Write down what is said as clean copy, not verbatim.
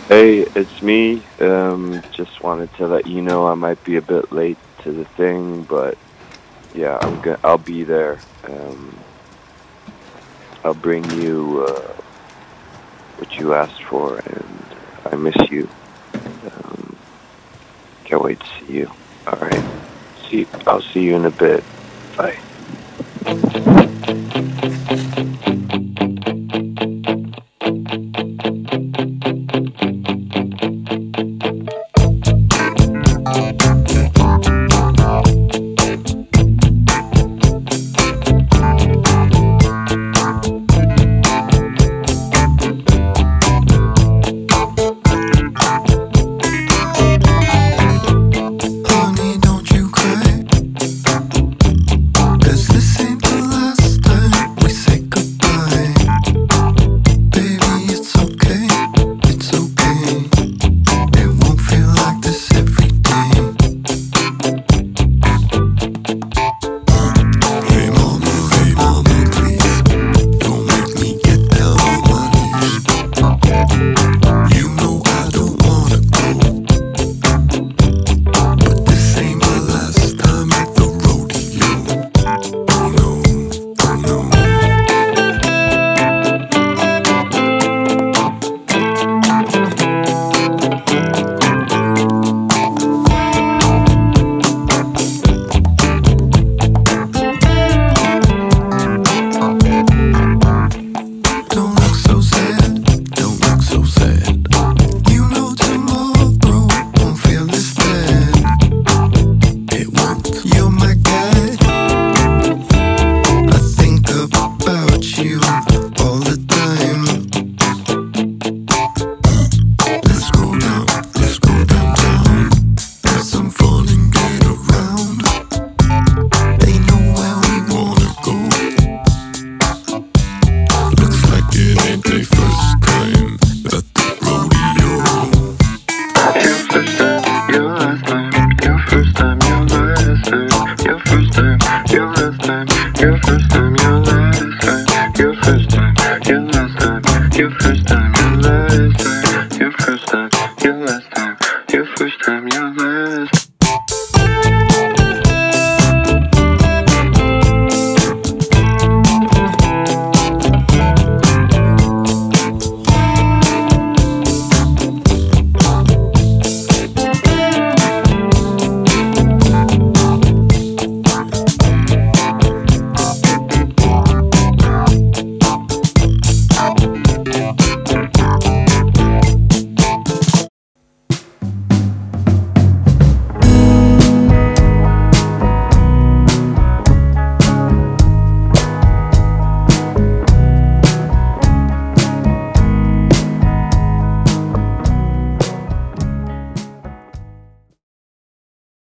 Hey, it's me. Just wanted to let you know I might be a bit late to the thing, but yeah, I'll be there. I'll bring you what you asked for, and I miss you. Um, can't wait to see you. All right. I'll see you in a bit. Bye.